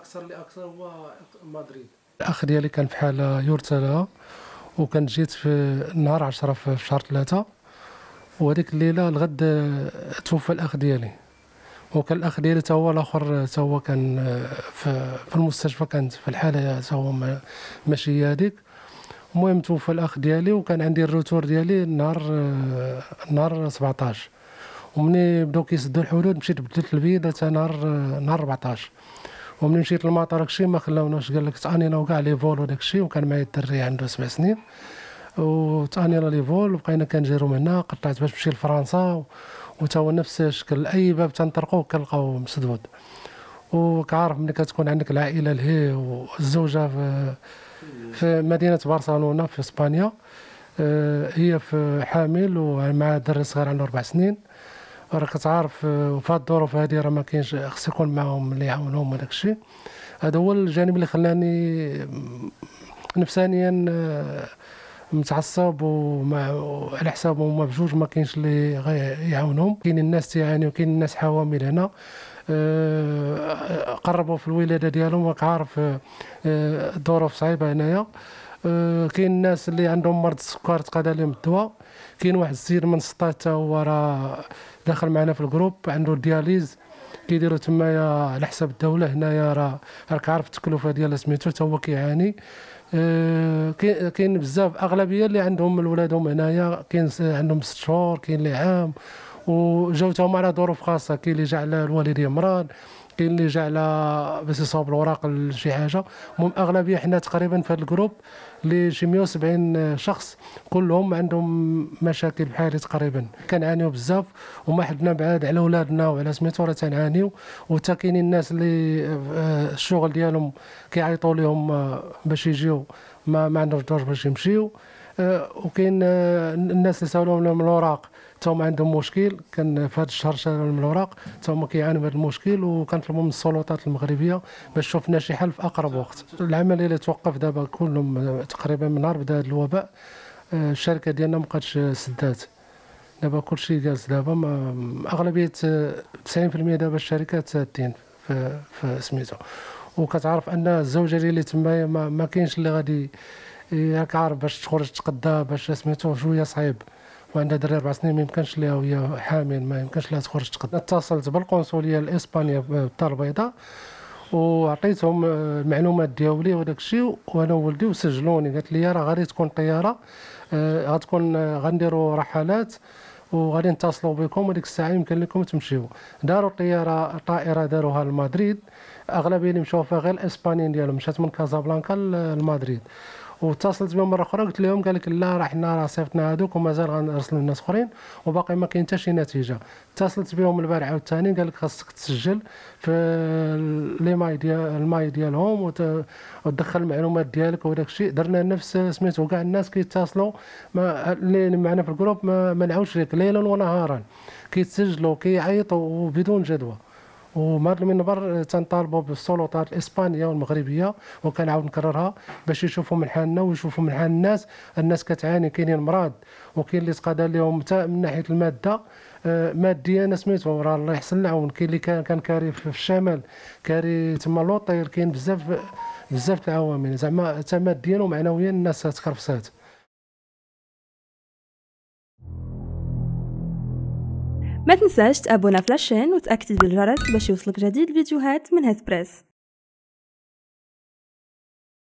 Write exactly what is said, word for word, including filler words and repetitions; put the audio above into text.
الاكثر اللي اكثر هو مدريد. الاخ ديالي كان في حاله يرثى، وكان جيت في نهار عشرة في شهر ثلاثة، وهذيك الليله الغد توفى الاخ ديالي. وكان الاخ ديالي تا هو الاخر تا هو كان في, في المستشفى، كانت في الحاله تا هو ماشي هذيك. المهم توفى الاخ ديالي، وكان عندي الروتور ديالي نهار نهار سبعطاش، ومني بداو كيسدوا الحدود مشيت بدلت الفيزا حتى نهار نهار أربعطاش. ومني مشيت للمطار داكشي ما خلاوناش، قال لك تانينا وكاع لي فول وداكشي، وكان معايا الدري عنده سبع سنين وتانينا لي فول، وبقينا كنجيرو من هنا. قطعت باش نمشي لفرنسا، وتا هو نفس الشكل، اي باب تنطرقوه كنلقاو مسدود. وكعارف ملي كتكون عندك العائله لهي والزوجه في في مدينه برشلونه في اسبانيا، هي في حامل ومع دري صغير عنده اربع سنين. راك كتعرف في هاد الظروف هادي راه ما كاينش، خص يكون معاهم اللي يعاونهم وداك الشيء. هذا هو الجانب اللي خلاني نفسانيا متعصب، ومع على حسابهم هما بجوج ما كاينش اللي يعاونهم. كاين الناس تيعانيو، كاين الناس حوامل هنا أه قربوا في الولاده ديالهم، راك عارف الظروف أه صعيبه هنايا. أه كاين الناس اللي عندهم مرض السكر تقاد عليهم الدواء. كاين واحد السيد من سطات حتى هو راه داخل معنا في الجروب، عنده الدياليز كيديروا تمايا على حساب الدوله. هنايا راه راك عارف التكلفه ديال سميتو حتى هو كيعاني. أه كاين بزاف اغلبيه اللي عندهم الولادهم هنايا، كاين عندهم ست شهور، كاين اللي عام، وجاو تا هما على ظروف خاصه. كاين اللي جا على الوالدين مرض، كاين اللي جا على باش يصاوب الاوراق لشي حاجه. المهم اغلبيه حنا تقريبا في هذا الجروب اللي شي مية وسبعين شخص كلهم عندهم مشاكل بحالي تقريبا. كنعانيو بزاف، وما حدنا بعاد على ولادنا وعلى سميتو راه تنعانيو. وتا كاينين الناس اللي الشغل ديالهم كيعيطوا لهم باش يجيو، ما, ما عندهمش دور باش يمشيو. وكاين الناس اللي ساولوهم لهم الاوراق تا هما عندهم مشكل. كان في هذا الشهر ساولوا لهم الاوراق تا هما كيعانوا من هذا المشكل، وكنطلبوا من السلطات المغربيه باش تشوف لنا شي حل في اقرب وقت. العمليه اللي توقف دابا كلهم تقريبا من نهار بدا هذا الوباء. الشركه ديالنا ما بقاتش سدات، دابا كلشي جالس. دابا اغلبيه تسعين بالمئة دابا الشركات سادين في في سميتو. وكتعرف ان الزوجه ديالي تمايا ما, ما كاينش اللي غادي، راك عارف باش تخرج تقدا باش سميتو شويه صعيب، وعندها دري اربع سنين ما يمكنش ليها وهي حامل، ما يمكنش لها تخرج تقدا. اتصلت بالقنصليه الاسبانيه بالدار البيضاء وعطيتهم المعلومات ديالي وداك الشيء، وانا وولدي وسجلوني. قالت لي راه غادي تكون طياره، آه غتكون غنديروا رحلات وغادي نتصلوا بكم، وديك الساعه يمكن لكم تمشيو. داروا طياره طائره داروها لمدريد. اغلبيه اللي مشاو فيها غير الاسبانيين ديالهم، مشات من كازابلانكا لمدريد. واتصلت بهم مره اخرى قلت لهم، قال لك لا راه حنا راه صيفطنا هذوك ومازال غنرسلوا الناس اخرين وباقي ما كاين حتى شي نتيجه. اتصلت بهم البارح عاوتاني، قال لك خاصك تسجل في لي ماي ديال الماي ديالهم وتدخل المعلومات ديالك وداك الشيء. درنا نفس سميتو كاع الناس كيتصلوا اللي معنا في الجروب، ما, ما نعاودش لك ليلا ونهارا كيتسجلوا كيعيطوا بدون جدوى. ومن هذا المنبر تنطالبوا بالسلطات الاسبانيه والمغربيه، وكنعاود نكررها باش يشوفوا من حالنا ويشوفوا من حال الناس. الناس كتعاني، كاينين مرض وكاين اللي تقادى لهم حتى من ناحيه الماده. آه ماديا انا سميتو راه الله يحسن العون. كاين اللي كان كان كاري في الشمال، كاري تما لوطير، كاين بزاف بزاف العوامل زعما حتى ماديا ومعنويا الناس تكرفسات. ما تنساش تابونا في لاشين وتأكد بالجرس باش يوصلك جديد الفيديوهات من هسبريس.